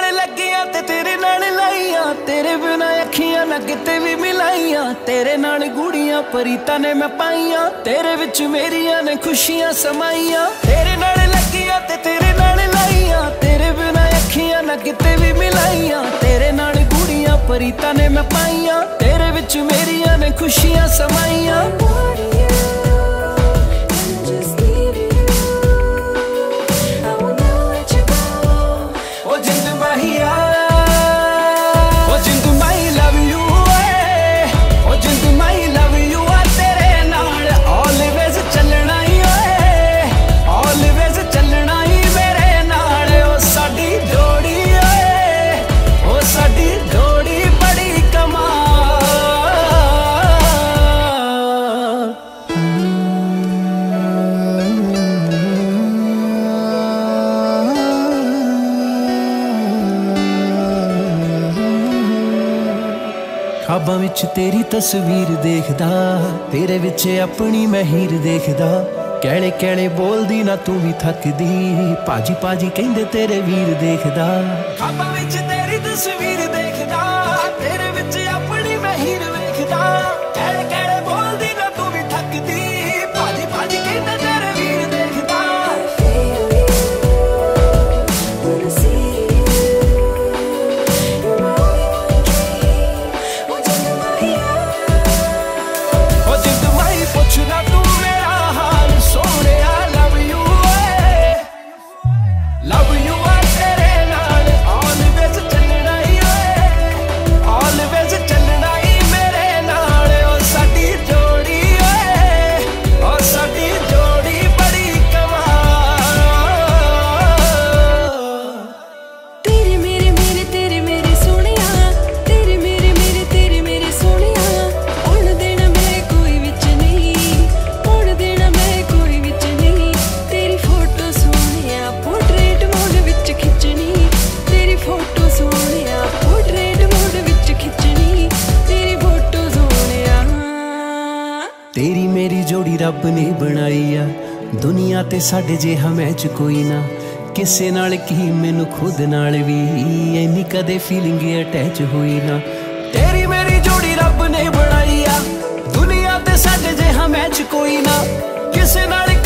ਲੱਗੀਆਂ ਤੇ ਤੇਰੇ ਨਾਲ ਲਾਈਆਂ, ਤੇਰੇ ਬਿਨਾ ਅੱਖੀਆਂ ਨਾ ਕਿਤੇ ਵੀ ਮਿਲਾਈਆਂ। ਤੇਰੇ ਨਾਲ ਗੂੜੀਆਂ ਪਰੀਤਾਂ ਨੇ ਮੈਂ ਪਾਈਆਂ, ਤੇਰੇ ਵਿੱਚ ਮੇਰੀਆਂ ਨੇ ਖੁਸ਼ੀਆਂ ਸਮਾਈਆਂ। ਤੇਰੇ ਨਾਲ ਲੱਗੀਆਂ ਤੇ ਤੇਰੇ ਨਾਲ ਲਾਈਆਂ, ਤੇਰੇ ਬਿਨਾ ਅੱਖੀਆਂ ਨਾ ਕਿਤੇ ਵੀ ਮਿਲਾਈਆਂ। ਤੇਰੇ ਨਾਲ ਗੂੜੀਆਂ ਪਰੀਤਾਂ ਨੇ ਮੈਂ ਪਾਈਆਂ, ਤੇਰੇ ਵਿੱਚ ਮੇਰੀਆਂ ਨੇ ਖੁਸ਼ੀਆਂ ਸਮਾਈਆਂ। ਖਾਬਾਂ ਵਿੱਚ ਤੇਰੀ ਤਸਵੀਰ ਦੇਖਦਾ, ਤੇਰੇ ਵਿੱਚ ਆਪਣੀ ਮੈਂ ਹੀਰ ਦੇਖਦਾ। ਕਹਿਲੇ ਕਹਿਲੇ ਬੋਲਦੀ ਨਾ ਤੂੰ ਵੀ ਥੱਕਦੀ, ਭਾਜੀ ਭਾਜੀ ਕਹਿੰਦੇ ਤੇਰੇ ਵੀਰ ਦੇਖਦਾ। ਖਾਬਾਂ ਵਿੱਚ ਤੇਰੀ ਤਸਵੀਰ ਦੇਖਦਾ, ਤੇਰੇ ਵਿੱਚ ਆਪਣੀ ਮੈਂ ਹੀਰ ਵੇਖਦਾ। ਕਹਿਲੇ ਕਹਿਲੇ ਬੋਲਦੀ ਨਾ ਤੂੰ ਵੀ ਥੱਕਦੀ, ਭਾਜੀ ਭਾਜੀ ਕਹਿੰਦੇ ਤੇਰੇ ਵੀਰ ਦੇਖਦਾ। ਪੁੱਛਣਾ ਤੂੰ ਮੇਰਾ ਹਾਲ ਸੋਹਣਿਆ, love U A love you ਆ ਤੇਰੇ ਨਾਲ ਆਲਵੇਜ਼ ਚੱਲਣਾ ਈ ਓਏ, ਆਲਵੇਜ਼ ਚੱਲਣਾ ਈ ਮੇਰੇ ਨਾਲ। ਓ ਸਾਡੀ ਜੋੜੀ ਓਏ, ਓ ਸਾਡੀ ਜੋੜੀ ਬੜੀ ਕਮਾਲ। ਤੇਰੇ ਮੇਰੇ ਮੇਰੇ ਤੇਰੇ ਮੇਰੇ ਸੋਹਣਿਆ, ਤੇਰੇ ਮੇਰੇ ਮੇਰੇ ਤੇਰੇ ਮੇਰੇ ਸੋਹਣਿਆ। ਹੁਣ ਦੇਣਾ ਮੈਂ ਕੋਈ ਵਿੱਚ ਨਹੀਂ, ਹੁਣ ਦੇਣਾ ਮੈਂ ਕੋਈ ਵਿੱਚ ਨਹੀਂ। ਤੇਰੀ ਫੋਟੋ ਸੋਹਣਿਆ ਪੋਰਟਰੇਟ ਮੋਡ ਵਿੱਚ ਖਿੱਚਣੀ, ਤੇਰੀ ਫੋਟੋ ਸੋਹਣਿਆ ਪੋਰਟਰੇਟ ਮੋਡ ਵਿੱਚ ਖਿੱਚਣੀ, ਤੇਰੀ ਫੋਟੋ ਸੋਹਣਿਆ। ਤੇਰੀ ਮੇਰੀ ਜੋੜੀ ਰੱਬ ਨੇ ਬਣਾਈ ਆ, ਦੁਨੀਆ ਤੇ ਸਾਡੇ ਜਿਹਾ ਮੈਚ ਕੋਈ ਨਾ। ਕਿਸੇ ਨਾਲ ਕੀ ਮੈਨੂੰ ਖੁਦ ਨਾਲ ਵੀ ਇੰਨੀ ਕਦੇ ਫੀਲਿੰਗ ਅਟੈਚ ਹੋਈ ਨਾ। ਤੇਰੀ ਮੇਰੀ ਜੋੜੀ ਰੱਬ ਨੇ ਬਣਾਈ ਆ, ਦੁਨੀਆ ਤੇ ਸਾਡੇ ਜਿਹਾ ਮੈਚ ਕੋਈ ਨਾ। ਕਿਸੇ ਨਾਲ